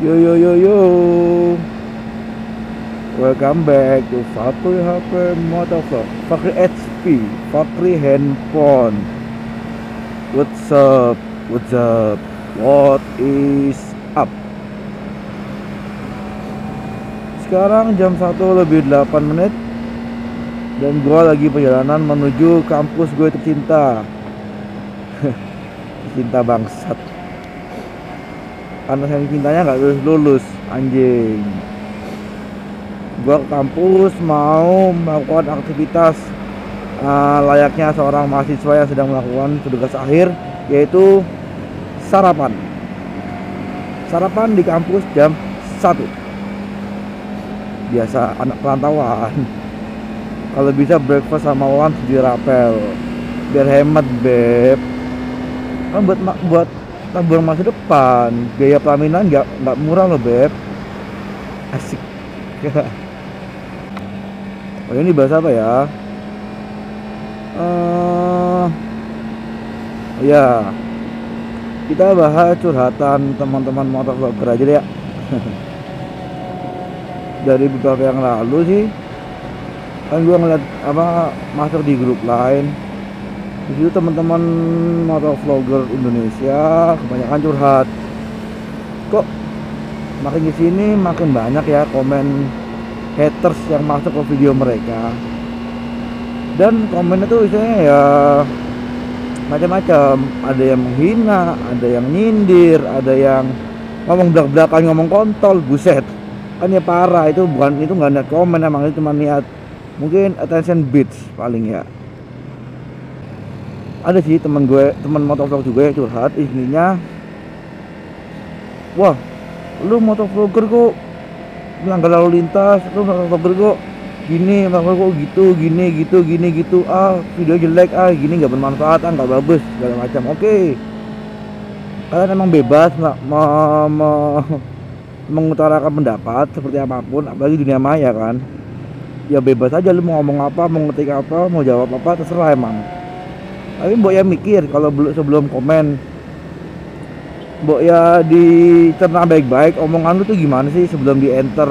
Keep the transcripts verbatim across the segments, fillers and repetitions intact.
Yo yo yo yo. Welcome back to Fakri H P Motovlog. Fakri H P, Fakri Handphone. What's up? What's up? What is up? Sekarang jam satu lebih delapan menit dan gua lagi perjalanan menuju kampus gue tercinta. Cinta bangsat. Karena saya cintanya nggak lulus lulus anjing. Gua ke kampus mau melakukan aktivitas uh, layaknya seorang mahasiswa yang sedang melakukan tugas akhir, yaitu sarapan. Sarapan di kampus jam satu. Biasa anak perantauan. Kalau bisa breakfast sama lunch di rapel biar hemat, beb. Kan buat buat tabung masa depan, biaya pelaminan nggak nggak murah loh, beb. Asik. Oh, ini bahasa apa ya? Uh, ya, kita bahas curhatan teman-teman motovlogger aja deh ya. Dari beberapa yang lalu sih, kan gue ngeliat apa masuk di grup lain. Di situ teman-teman motovlogger Indonesia kebanyakan curhat. Kok makin kesini makin banyak ya komen haters yang masuk ke video mereka. Dan komennya tuh isinya ya macam-macam. Ada yang menghina, ada yang nyindir, ada yang ngomong belak-belakan, ngomong kontol, buset. Kan ya parah, itu bukan, itu nggak niat komen, emang itu cuma niat mungkin attention beats paling ya. Ada sih teman gue, teman motovlog juga yang curhat, intinya, wah, lu motovlogger kok melanggar lalu lintas, lu motovlogger kok gini, motovlogger kok gitu, gini, gitu, gini, gitu, ah, video jelek, ah, gini nggak bermanfaat, ah, nggak bagus, segala macam. Oke, kalian emang bebas nggak mau mengutarakan pendapat seperti apapun, apalagi dunia maya kan. Ya bebas aja, lu mau ngomong apa, mau ngetik apa, mau jawab apa, terserah emang. Tapi mbok ya mikir kalau sebelum komen, mbok ya dicerna baik-baik omongan lu tuh gimana sih sebelum di enter.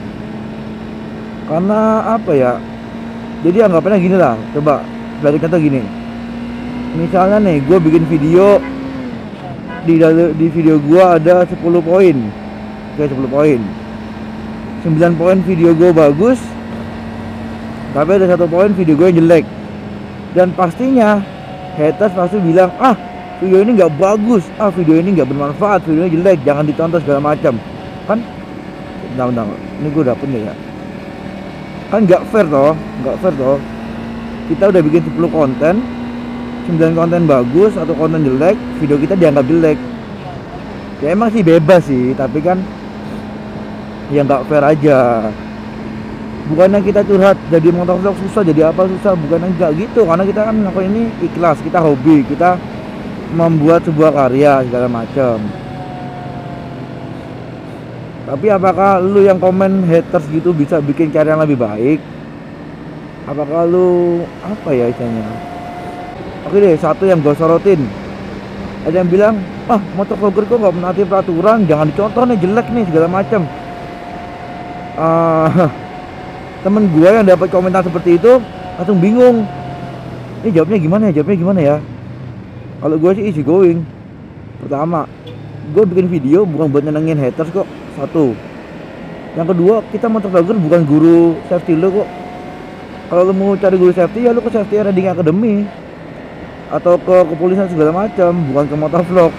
Karena apa ya, jadi anggapannya gini lah, coba sebagai contoh gini, misalnya nih gue bikin video, di di video gue ada sepuluh poin, kayak sepuluh poin, sembilan poin video gue bagus, tapi ada satu poin video gue yang jelek. Dan pastinya haters pasti bilang, ah video ini nggak bagus, ah video ini nggak bermanfaat, video ini jelek, jangan ditonton segala macam. Kan bentar-bentar, ini gue dapet nih ya, kan nggak fair toh, nggak fair toh. Kita udah bikin sepuluh konten, sembilan konten bagus, satu konten jelek, video kita dianggap jelek. Ya emang sih bebas sih, tapi kan ya nggak fair aja. Bukannya kita curhat jadi motovlog susah, jadi apa susah, bukannya enggak gitu. Karena kita kan melakukan ini ikhlas, kita hobi, kita membuat sebuah karya segala macam. Tapi apakah lu yang komen haters gitu bisa bikin karya yang lebih baik? Apakah lu apa ya istilahnya? Oke deh, satu yang gue sorotin, ada yang bilang, ah motovlogger kok nggak menaati peraturan, jangan dicontoh nih, jelek nih segala macam. Uh, temen gue yang dapat komentar seperti itu langsung bingung, ini jawabnya gimana ya, jawabnya gimana ya. Kalau gue sih easy going. Pertama, gue bikin video bukan buat nyenengin haters kok, satu. Yang kedua, kita motovlogger bukan guru safety lo kok. Kalau lo mau cari guru safety ya lo ke Safety Riding Academy atau ke kepolisian segala macam, bukan ke motovlog.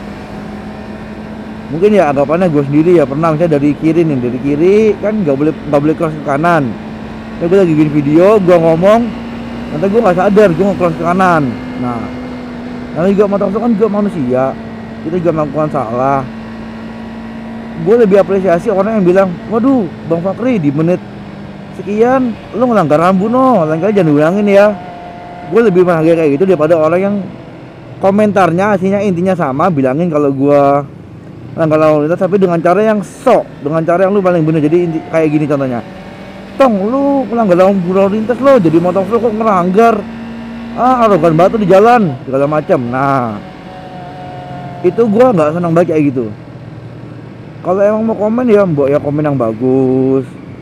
Mungkin ya anggapannya gue sendiri ya pernah misalnya dari kiri nih, dari kiri kan nggak boleh nggak boleh cross ke kanan. Ya gue lagi bikin video, gue ngomong, nanti gue nggak sadar gue nge-cross ke kanan. Nah, namanya juga motovlog kan juga manusia, kita juga melakukan salah. Gue lebih apresiasi orang yang bilang, waduh Bang Fakri di menit sekian lo ngelanggar rambu no, lain kali jangan diulangin ya. Gue lebih menghargai kayak gitu daripada orang yang komentarnya aslinya intinya sama, bilangin kalau gue langgar lalu lintas tapi dengan cara yang sok, dengan cara yang lu paling bener. Jadi inti, kayak gini contohnya, tong lu melanggar lalu lintas lo jadi motovlog kok ngelanggar, ah arogan batu di jalan segala macam. Nah itu gua nggak senang banget kayak gitu. Kalau emang mau komen ya mbok ya komen yang bagus,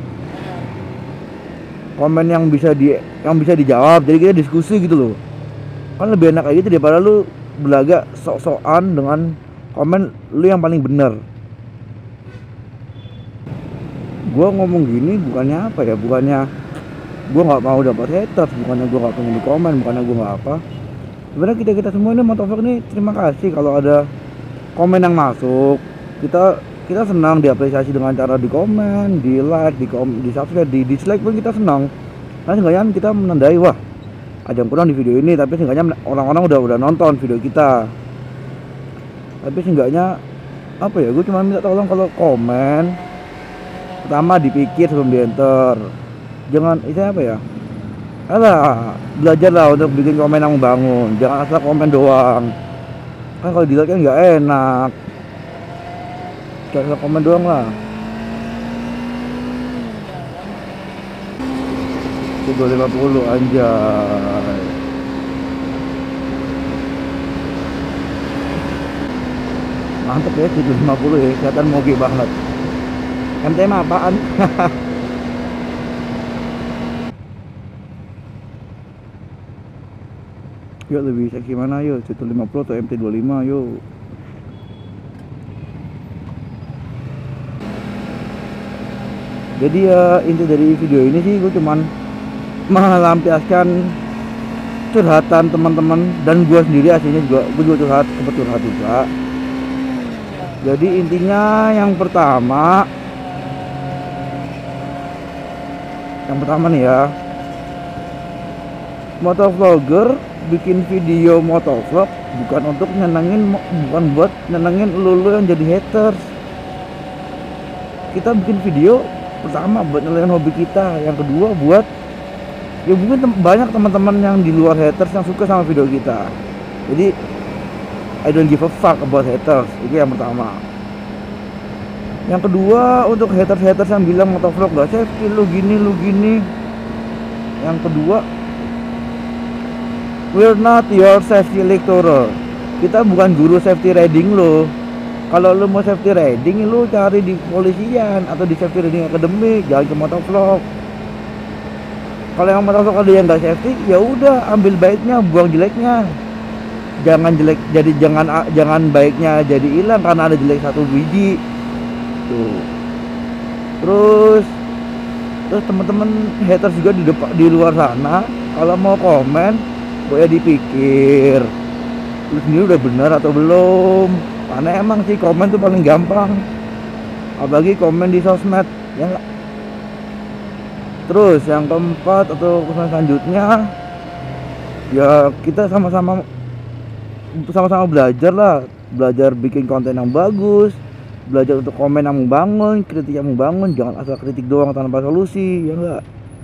komen yang bisa di yang bisa dijawab, jadi kita diskusi gitu loh. Kan lebih enak kayak gitu daripada lu belaga sok-sokan dengan komen lu yang paling bener. Gua ngomong gini bukannya apa ya, bukannya gua nggak mau dapat haters, bukannya gua nggak pengen di komen, bukannya gua nggak apa. Sebenarnya kita kita semua ini motovlog nih terima kasih kalau ada komen yang masuk. Kita kita senang diapresiasi dengan cara di komen, di like, di kom, di subscribe, di dislike pun kita senang. Nah seenggaknya kita menandai wah ada yang kurang di video ini, tapi seenggaknya orang-orang udah udah nonton video kita. Tapi seenggaknya apa ya, gue cuma minta tolong kalau komen pertama dipikir sebelum di enter. Jangan itu apa ya, alah belajarlah untuk bikin komen yang membangun, jangan asal komen doang. Kan kalau di like kan nggak enak, jangan asal komen doang lah. dua lima puluh anjay. Mantep ya dua lima puluh ya, kelihatan moge banget. M T mah apaan? Yuk lebih seksi mana yuk, seratus lima puluh atau M T dua puluh lima yuk. Jadi ya inti dari video ini sih gue cuman melampiaskan curhatan teman-teman dan gue sendiri, aslinya juga gue juga curhat, sempat curhat juga. Jadi intinya yang pertama yang pertama nih ya, motovlogger bikin video motovlog bukan untuk nyenengin, bukan buat nyenengin lulu yang jadi haters. Kita bikin video pertama buat nyenengin hobi kita, yang kedua buat ya mungkin tem banyak teman-teman yang di luar haters yang suka sama video kita. Jadi I don't give a fuck about haters, itu yang pertama. Yang kedua untuk haters-haters yang bilang motovlog gak safety, lu gini lu gini. Yang kedua, we're not your safety lecturer. Kita bukan guru safety riding lo. Kalau lu mau safety riding, lu cari di polisian atau di safety riding academy, jangan ke motovlog. Kalau yang motovlog ada yang nggak safety, ya udah ambil baiknya, buang jeleknya. Jangan jelek, jadi jangan jangan baiknya jadi hilang karena ada jelek satu biji. Tuh. Terus terus teman-teman haters juga di depan di luar sana, kalau mau komen boleh dipikir lu sendiri udah benar atau belum, karena emang sih komen tuh paling gampang, apalagi komen di sosmed ya gak? Terus yang keempat atau kesan selanjutnya ya kita sama-sama sama-sama belajar lah, belajar bikin konten yang bagus, belajar untuk komen yang membangun, kritik yang membangun, jangan asal kritik doang tanpa solusi, ya enggak.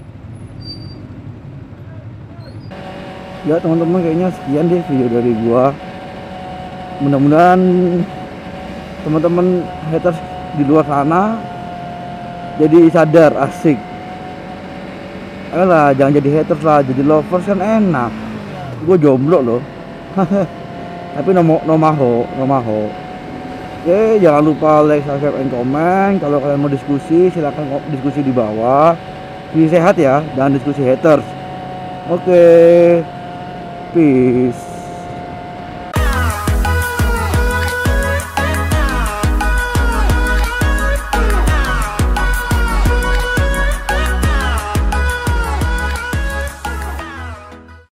Ya teman-teman, kayaknya sekian deh video dari gua. Mudah-mudahan teman-teman haters di luar sana jadi sadar, asik. Ayolah, jangan jadi haters lah, jadi lovers kan enak. Gua jomblo loh. Tapi no, no maho, no maho. Oke, jangan lupa like, subscribe, and comment. Kalau kalian mau diskusi, silahkan diskusi di bawah. Diskusi sehat ya, jangan diskusi haters. Oke, peace.